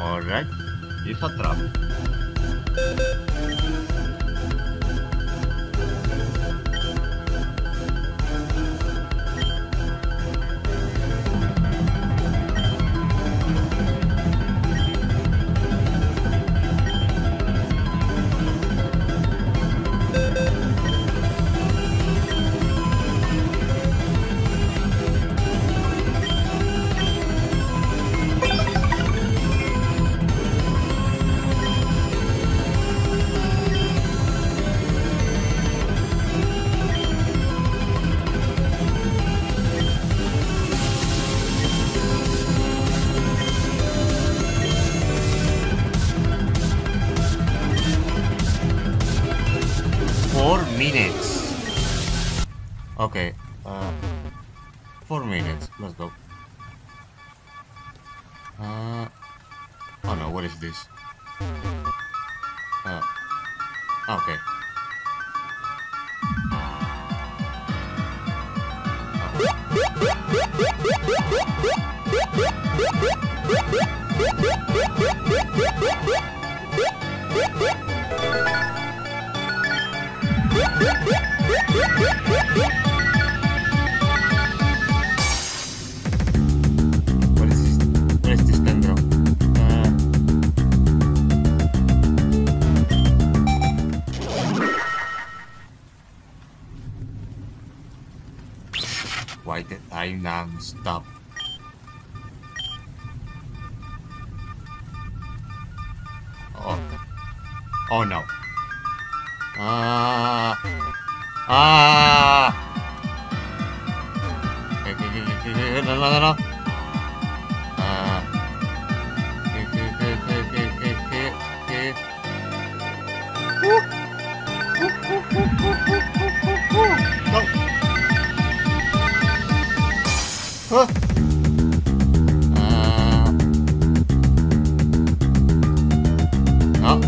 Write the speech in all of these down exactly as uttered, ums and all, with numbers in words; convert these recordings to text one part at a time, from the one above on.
Alright, it's a trap. Four minutes. Okay, uh, four minutes. Let's go. Uh, oh no, what is this? Uh, okay. What is this? What is this then, bro? Uh, why did I non-stop? Oh, oh no. Ah, ah. Okay, okay, okay, okay, okay. No, no, no, no. Ah. Okay, okay, okay, okay, okay, okay, okay, okay. Woo. Woo, woo, woo, woo, woo, woo, woo. No. Huh. Ah. No.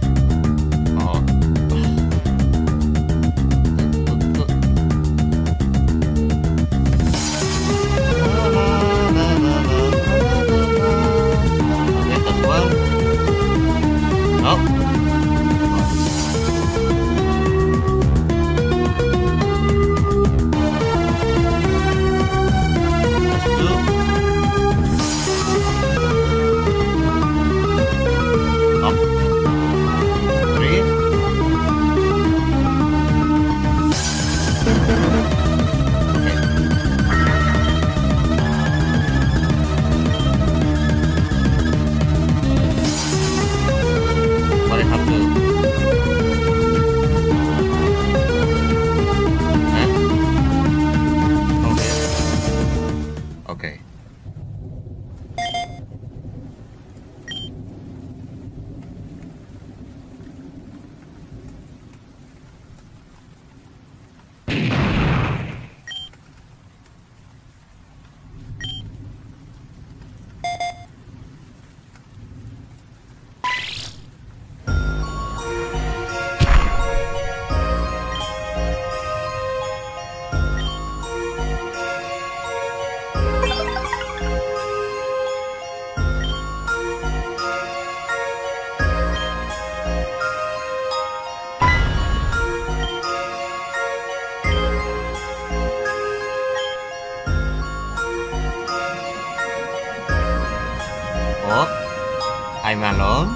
Oh, I'm alone?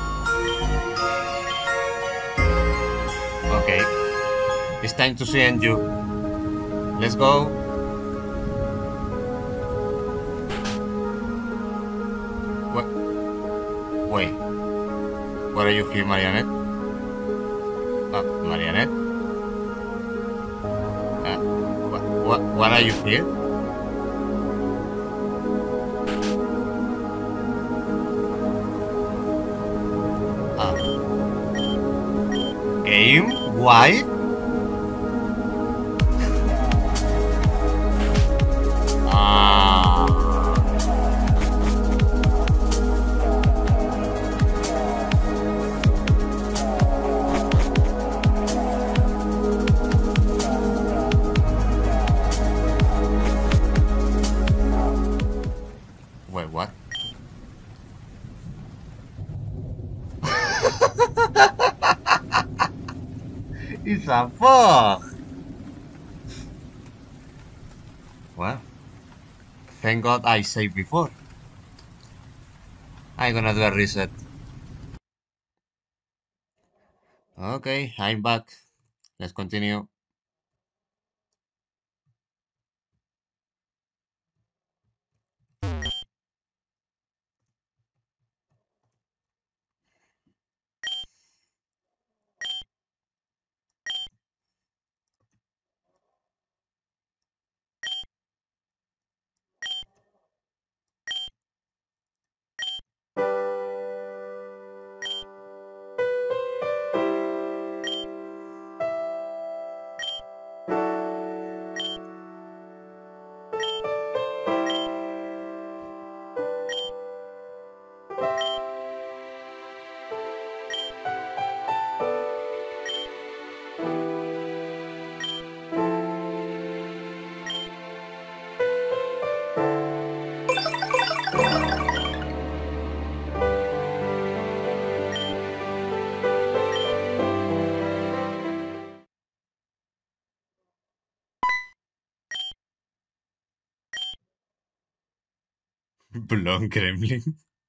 Okay, it's time to see you. Let's go. What? Wait, what are you here, Marionette? Uh, Marionette? Uh, what, what, what are you here? Game? Why? Ah. Wait, what? It's a bug! Well, thank God I saved before. I'm gonna do a reset. Okay, I'm back. Let's continue. Blonde Gremlin.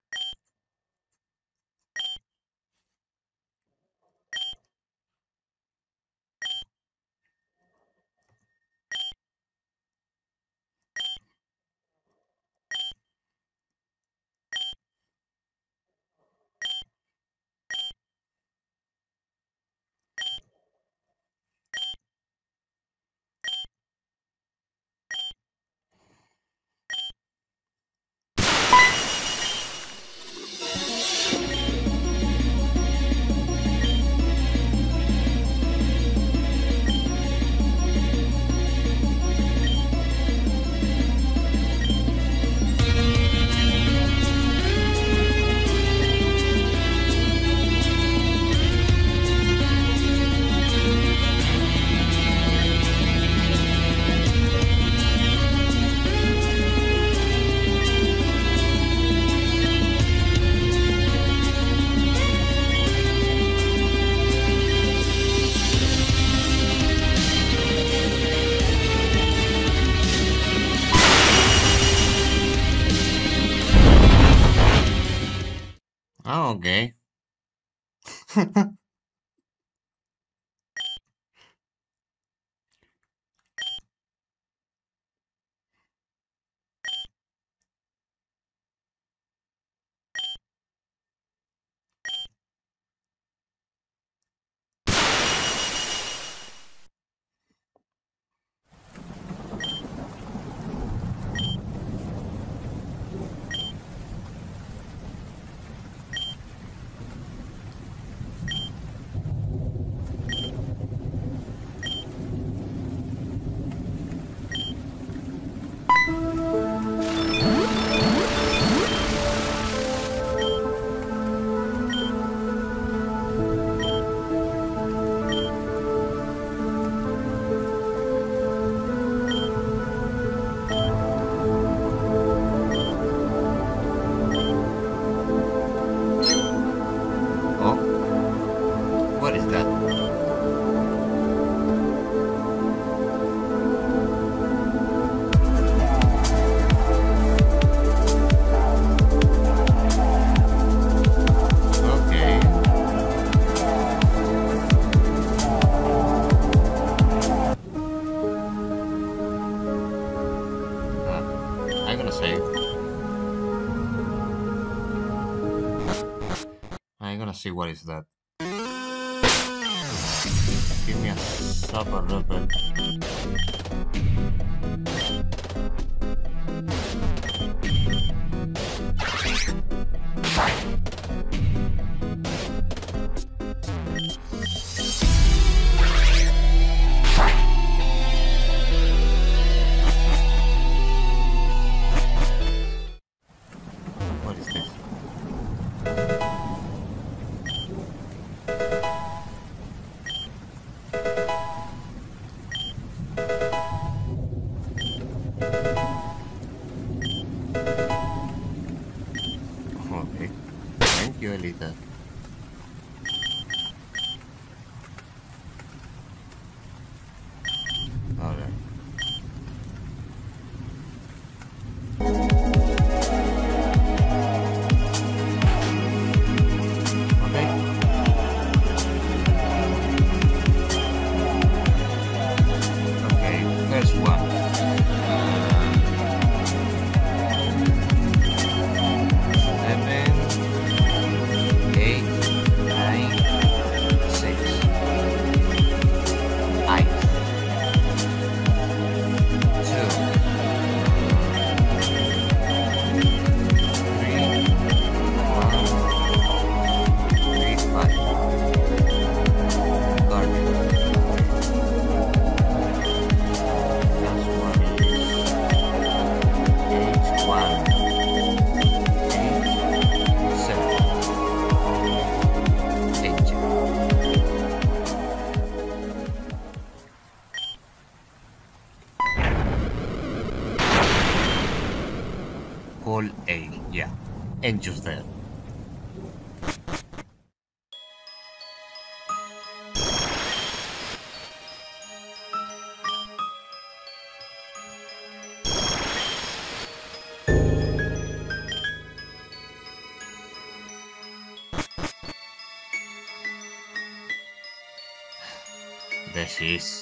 Oh, okay. Oh, what is that? Okay. Uh, I'm gonna save. I'm gonna see what is that. Give me a super rubber. What is this? Okay. Thank you, Elita. and just there. There she is.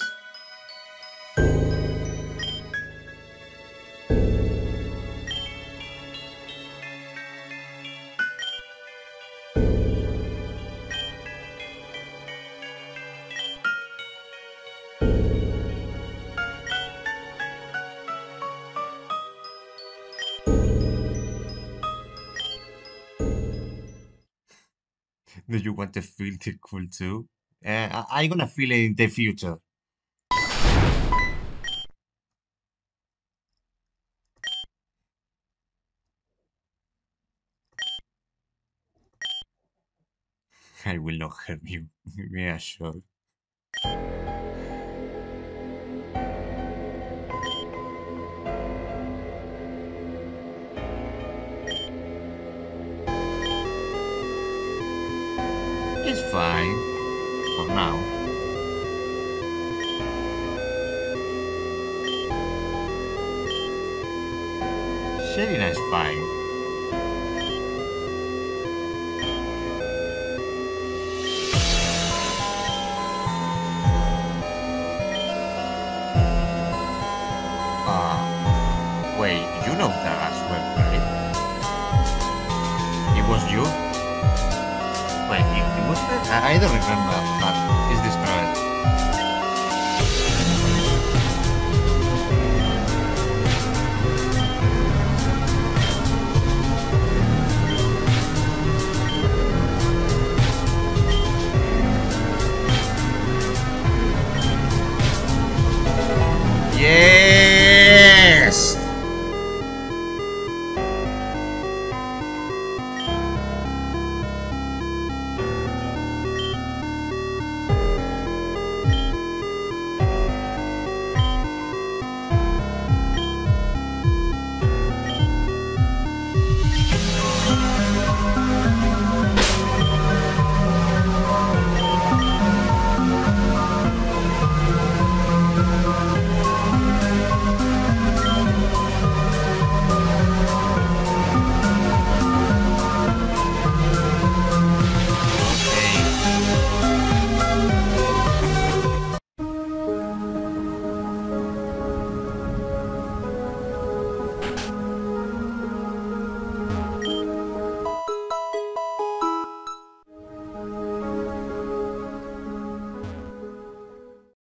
Do you want to feel the cool too? Uh, I- I'm gonna feel it in the future. I will not hurt you. Yeah, sure. It's fine for now. Selena is fine. Uh, wait, you know that as well, right? It was you? Wait, it, it was that? I, I don't remember, but